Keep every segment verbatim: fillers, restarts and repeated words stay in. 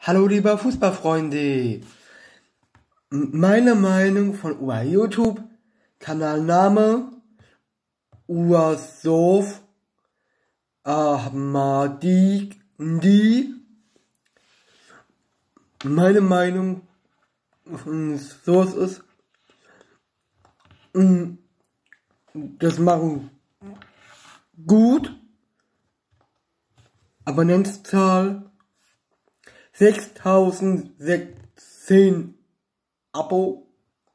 Hallo lieber Fußballfreunde, meine Meinung von über YouTube, Kanalname Ursof Ahmadi. Meine Meinung von Source ist, das machen gut, Abonnentenzahl sechstausendsechzehn Abo,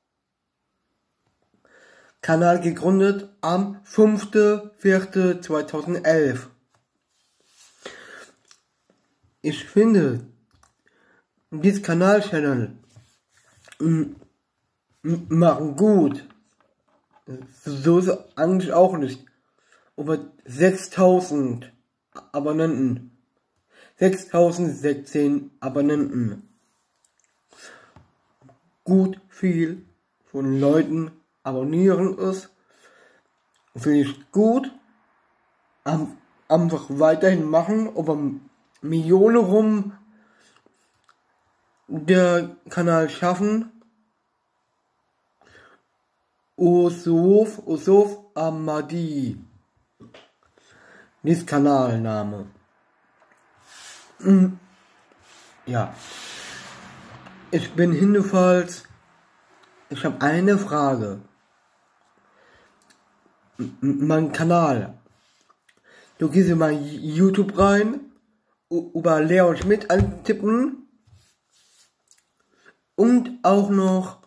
Kanal gegründet am fünften vierten zweitausendelf. Ich finde, dieses Kanal-Channel machen gut. So ist es eigentlich auch nicht. Über sechstausend Abonnenten. sechstausendsechzehn Abonnenten. Gut viel von Leuten abonnieren es. Finde ich gut. Einfach weiterhin machen. Über Millionen rum der Kanal schaffen. Ursof, Ursof Ahmadi. Dies Kanalname. Ja. Ich bin jedenfalls. Ich habe eine Frage. M mein Kanal. Du gehst in mein YouTube rein, über Leon Schmidt antippen und auch noch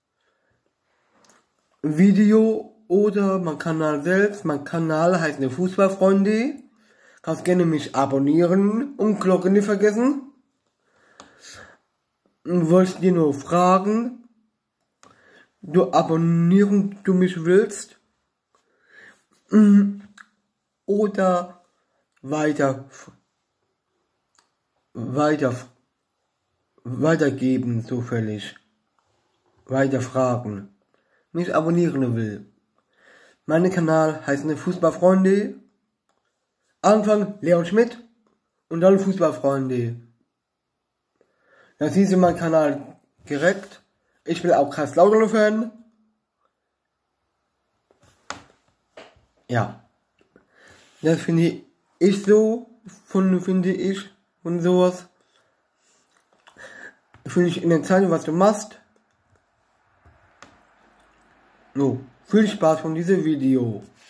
Video oder mein Kanal selbst. Mein Kanal heißt eine Fußballfreunde. Kannst gerne mich abonnieren und Glocke nicht vergessen. Wollte ich dir nur fragen, du abonnieren du mich willst oder weiter weiter weitergeben zufällig weiter fragen mich abonnieren will. Mein Kanal heißt eine Fußballfreunde. Anfang Leon Schmidt und dann Fußballfreunde. Dann siehst du meinen Kanal direkt. Ich will auch Kaiserslautern-Fan. Ja. Das finde ich so, von, finde ich, und sowas. Finde ich in der Zeit, was du machst. So, viel Spaß von diesem Video.